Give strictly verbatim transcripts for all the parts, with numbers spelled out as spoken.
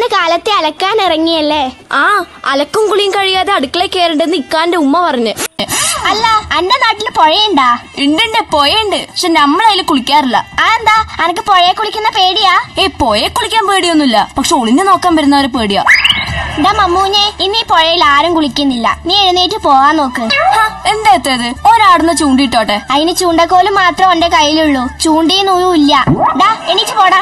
ഇന്ന് കാലത്തെ അലക്കാൻ ഇറങ്ങിയല്ലേ? ആ, അലക്കും കുളിയും കഴിയാതെ അടുക്കള കയറണ്ടെന്ന് ഇക്കാന്റെ ഉമ്മ പറഞ്ഞു. അല്ല, എന്റെ നാട്ടില് പുഴയുണ്ടാ? ഉണ്ട്, പുഴയുണ്ട്. പക്ഷെ നമ്മളതിൽ കുളിക്കാറില്ല. അതെന്താ? അനക്ക് പുഴയെ കുളിക്കുന്ന പേടിയാ? ഏ, പുഴയെ കുളിക്കാൻ പേടിയൊന്നുമില്ല, പക്ഷെ ഒളിഞ്ഞു നോക്കാൻ വരുന്നവരെ പേടിയാ. എന്താ മമ്മൂനെ, ഇന്ന് ഈ പുഴയിൽ ആരും കുളിക്കുന്നില്ല. നീ എഴുന്നേറ്റ് പോവാൻ നോക്ക്. എന്താ എത്തത്? ഒരാടുന്ന ചൂണ്ടിട്ടോട്ടെ. അതിന് ചൂണ്ടക്കോല് മാത്രം എന്റെ കയ്യിലുള്ളൂ, ചൂണ്ടിയും നൂയും ഇല്ല. ഡാ, എണീച്ച് പോടാ.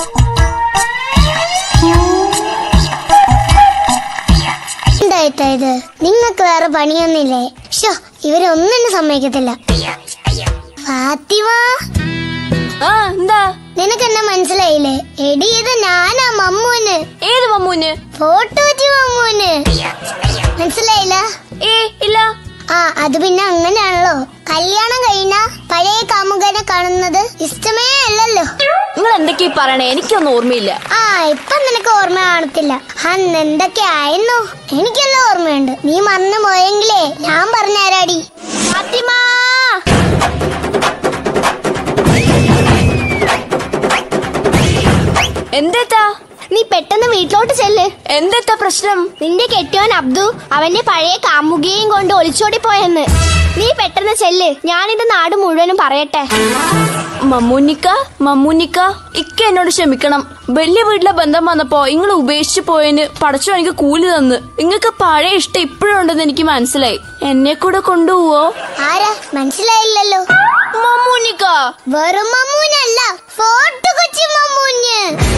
എന്തായിട്ടായത്? നിങ്ങൾക്ക് വേറെ പണിയൊന്നുമില്ലേ? ഷോ, ഇവരൊന്നും സമ്മതിക്കത്തില്ല. ഫാത്തിമ, എന്താ? നിനക്ക് എന്നെ മനസ്സിലായില്ലേ? എടി, ഇത് ഞാനാ മമ്മൂന്. ഏത് മമ്മൂന്? ഫോട്ടോ മമ്മൂന്. മനസ്സിലായില്ല? ഏ, ഇല്ല. ആ, അത് പിന്നെ അങ്ങനെയാണല്ലോ. കല്യാണം കഴിഞ്ഞ പഴയ കാമുകനെ കാണുന്നത് ഇഷ്ടമേ അല്ലല്ലോ. നിങ്ങൾ എന്തൊക്കെയാ പറയണേ? എനിക്കൊന്നും ഓർമ്മയില്ല. ആ, ഇപ്പൊ നിനക്ക് ഓർമ്മ കാണത്തില്ല. അന്ന് എന്തൊക്കെ ആയിരുന്നു എനിക്കെല്ലാം ഓർമ്മയുണ്ട്. നീ മറന്നു പോയെങ്കിലേ ഞാൻ പറഞ്ഞുതരാടി. ഫാത്തിമ, എന്തെത്താ? നീ പെട്ടെന്ന് വീട്ടിലോട്ട് ചെല്ല്. എന്തെത്താ പ്രശ്നം? നിന്റെ കെട്ടിയോൻ അബ്ദു അവന്റെ പഴയ കാമുകയും കൊണ്ട് ഒളിച്ചോടി പോയെന്ന്. നീ പെട്ടെന്ന് ചെല്ല്, ഞാനിത് നാട് മുഴുവനും പറയട്ടെ. മമ്മൂനിക്ക, മമ്മൂനിക്ക, ഇക്ക എന്നോട് ക്ഷമിക്കണം. വലിയ വീട്ടിലെ ബന്ധം വന്നപ്പോ ഇങ്ങള് ഉപേക്ഷിച്ചു പോയതിന് പടച്ചോ എനിക്ക് കൂലി തന്ന്. ഇങ്ങക്ക് പഴയ ഇഷ്ടം ഇപ്പോഴും ഉണ്ടെന്ന് എനിക്ക് മനസ്സിലായി. എന്നെ കൂടെ കൊണ്ടുപോവോ? ആരാ? മനസ്സിലായില്ലല്ലോ. മമ്മൂനിക്ക. വെറും മമ്മൂനല്ല, ഫോട്ടോ കൊച്ചി മമ്മൂന്.